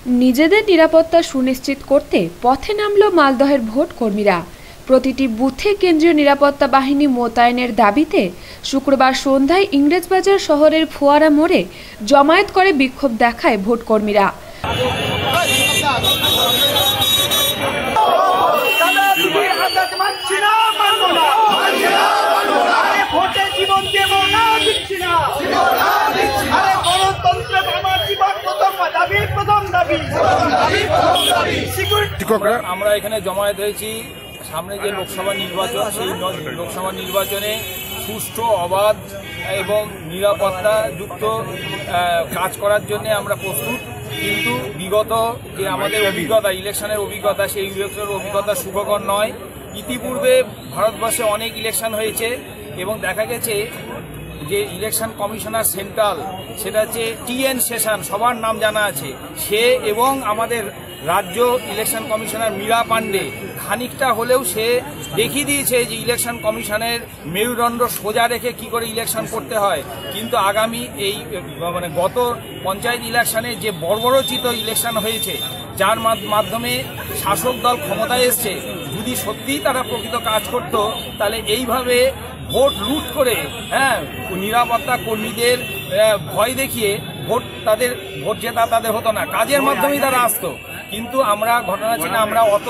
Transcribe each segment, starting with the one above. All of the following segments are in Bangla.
নিজেদের নিরাপত্তা সুনিশ্চিত করতে পথে নামল মালদহের ভোট কর্মীরা। প্রতিটি বুথে কেন্দ্রীয় নিরাপত্তা বাহিনী মোতায়েনের দাবিতে শুক্রবার সন্ধ্যায় ইংরেজবাজার শহরের ফোয়ারা মোড়ে জমায়েত করে বিক্ষোভ দেখায় ভোট কর্মীরা। আমরা এখানে জমায়েত হয়েছি সামনে যে লোকসভা নির্বাচন, সেই লোকসভা নির্বাচনে সুষ্ঠু, অবাধ এবং নিরাপত্তা যুক্ত কাজ করার জন্য আমরা প্রস্তুত। কিন্তু বিগত যে আমাদের অভিজ্ঞতা, ইলেকশনের অভিজ্ঞতা, সেই ইলেকশনের অভিজ্ঞতা সুখকর নয়। ইতিপূর্বে ভারতবর্ষে অনেক ইলেকশন হয়েছে এবং দেখা গেছে যে ইলেকশন কমিশনার সেন্ট্রাল, সেটা হচ্ছে TN সেশন, সবার নাম জানা আছে, সে এবং আমাদের রাজ্য ইলেকশন কমিশনার মীরা পান্ডে খানিকটা হলেও সে দেখিয়ে দিয়েছে যে ইলেকশন কমিশনের মেরুদণ্ড সোজা রেখে কি করে ইলেকশন করতে হয়। কিন্তু আগামী এই গত পঞ্চায়েত ইলেকশনে যে বর্বরোচিত ইলেকশন হয়েছে, যার মাধ্যমে শাসক দল ক্ষমতায় এসছে, যদি সত্যিই তারা প্রকৃত কাজ করত তাহলে এইভাবে ভোট লুট করে নিরাপত্তা কর্মীদের ভয় দেখিয়ে ভোট জেতা তাদের হতো না, কাজের মাধ্যমেই তারা আসতো। কিন্তু আমরা ঘটনা ছিল আমরা অত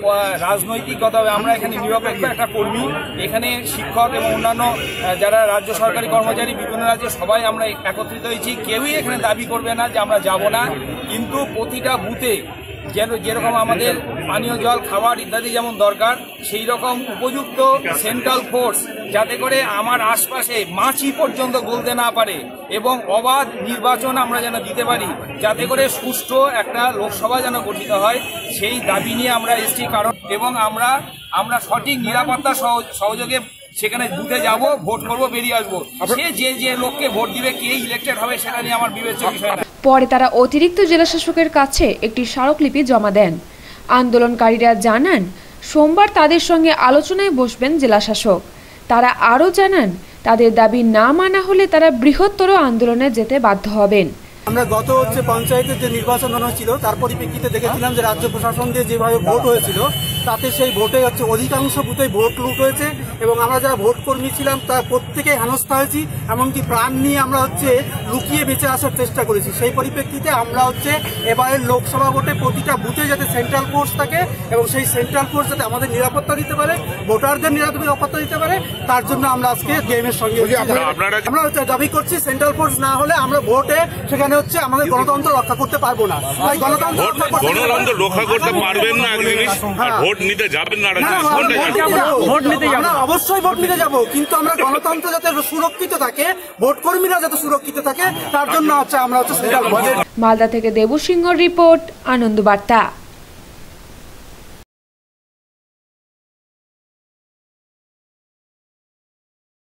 রাজনৈতিকভাবে আমরা এখানে নিরপেক্ষ একটা কর্মী, এখানে শিক্ষক এবং অন্যান্য যারা রাজ্য সরকারি কর্মচারী বিভিন্ন রাজ্যে সবাই আমরা একত্রিত হয়েছি। কেউই এখানে দাবি করবে না যে আমরা যাব না, কিন্তু প্রতিটা বুথে যেরকম আমাদের পানীয় জল, খাবার ইত্যাদি যেমন দরকার, সেই রকম উপযুক্ত সেন্ট্রাল ফোর্স যাতে করে আমার আশপাশে মাছি পর্যন্ত গলতে না পারে এবং অবাধ নির্বাচন আমরা যেন দিতে পারি, যাতে করে সুষ্ঠু একটা লোকসভা যেন গঠিত হয়, সেই দাবি নিয়ে আমরা এসেছি। কারণ এবং আমরা সঠিক নিরাপত্তা সহযোগে সেখানে বুথে যাব, ভোট করব, বেরিয়ে আসবো। সে যে লোককে ভোট দিবে, কে ইলেক্টেড হবে, সেটা নিয়ে আমার বিবেচ্য বিষয় না। পরে তারা অতিরিক্ত জেলাশাসকের কাছে একটি স্মারকলিপি জমা দেন। আন্দোলনকারীরা জানান সোমবার তাদের সঙ্গে আলোচনায় বসবেন জেলাশাসক। তারা আরও জানান তাদের দাবি না মানা হলে তারা বৃহত্তর আন্দোলনে যেতে বাধ্য হবেন। আমরা গত পঞ্চায়েতের যে নির্বাচন হয়েছিল তার পরিপ্রেক্ষিতে দেখেছিলাম যে রাজ্য প্রশাসন দিয়ে যেভাবে ভোট হয়েছিল, তাতে সেই ভোটে অধিকাংশ বুথে ভোট লুট হয়েছে এবং আমরা যারা ভোট কর্মী ছিলাম তার প্রত্যেকেই হেনস্থা হয়েছি, এমনকি প্রাণ নিয়ে আমরা লুকিয়ে বেঁচে আসার চেষ্টা করেছি। সেই পরিপ্রেক্ষিতে আমরা এবারের লোকসভা ভোটে প্রতিটা বুথে যাতে সেন্ট্রাল ফোর্স থাকে এবং সেই সেন্ট্রাল ফোর্স যাতে আমাদের নিরাপত্তা দিতে পারে, ভোটারদের নিরাপত্তা দিতে পারে, তার জন্য আমরা আজকে ডিএমের সঙ্গে আমরা দাবি করছি। সেন্ট্রাল ফোর্স না হলে আমরা ভোটে সেখানে আমাদের গণতন্ত্র রক্ষা করতে পারবো না। গণতন্ত্র রক্ষা করতে পারবেন না, ভোট নিতে যাবেন না। আমরা অবশ্যই ভোট নিতে যাব, কিন্তু আমরা গণতন্ত্র যাতে সুরক্ষিত থাকে, ভোট কর্মীরা যাতে সুরক্ষিত থাকে, তার জন্য আমরা মালদা থেকে দেবু সিংহর রিপোর্ট, আনন্দ বার্তা।